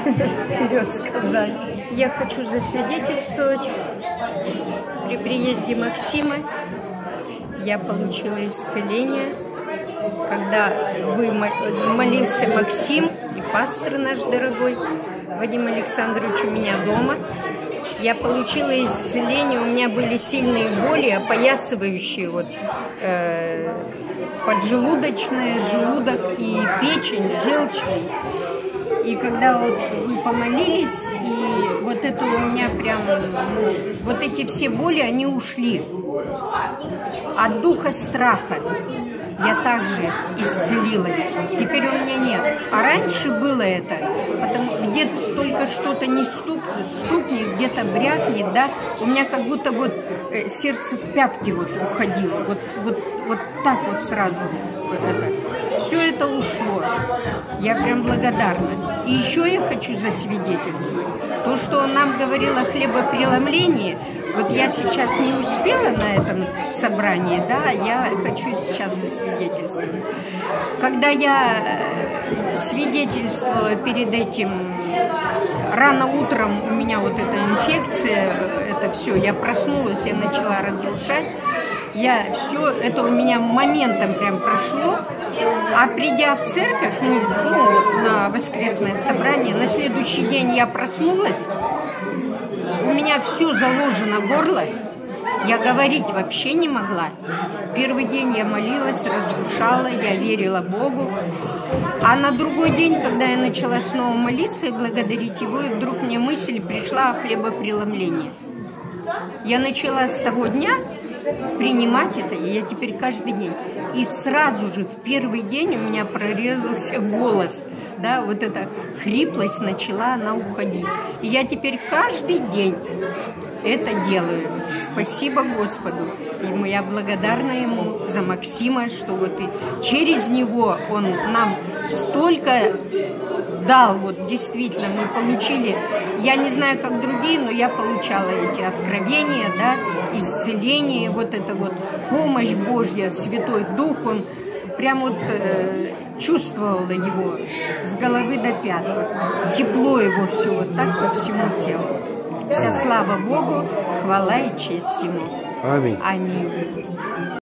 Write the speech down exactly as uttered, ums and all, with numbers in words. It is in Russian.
вперед сказать. Я хочу засвидетельствовать. При приезде Максима я получила исцеление, когда вы молился Максим и пастор наш дорогой Вадим Александрович у меня дома. Я получила исцеление, у меня были сильные боли, опоясывающие вот, э, поджелудочная, желудок и печень, желчный. И когда вот вы помолились, и вот это у меня прям, ну, вот эти все боли, они ушли. От духа страха я также исцелилась. Теперь у меня нет. А раньше было это, где-то только что-то не стук, стукнет, где-то брякнет, да, у меня как будто вот э, сердце в пятки вот уходило, вот, вот, вот так вот сразу. Вот это. Все это ушло. Я прям благодарна. И еще я хочу засвидетельствовать. То, что он нам говорил о хлебопреломлении, вот я сейчас не успела на этом собрании, да, я хочу сейчас засвидетельствовать. Когда я свидетельствовала перед этим, рано утром у меня вот эта инфекция, это все, я проснулась, я начала разрушать. Я все, это у меня моментом прям прошло, а придя в церковь, ну, ну, на воскресное собрание, на следующий день я проснулась, у меня все заложено горло, я говорить вообще не могла. Первый день я молилась, разрушала, я верила Богу, а на другой день, когда я начала снова молиться и благодарить Его, и вдруг мне мысль пришла о хлебопреломлении. Я начала с того дня принимать это, и я теперь каждый день. И сразу же в первый день у меня прорезался голос, да, вот эта хриплость начала она уходить. И я теперь каждый день это делаю. Спасибо Господу. И я благодарна Ему за Максима, что вот и через него Он нам столько дал, вот действительно, мы получили, я не знаю, как другие, но я получала эти откровения, да, исцеление, вот это вот помощь Божья, Святой Дух, Он прям вот э, чувствовала его с головы до пят, вот, тепло его все вот так по всему телу. Вся слава Богу, хвала и честь Ему. Аминь. Аминь.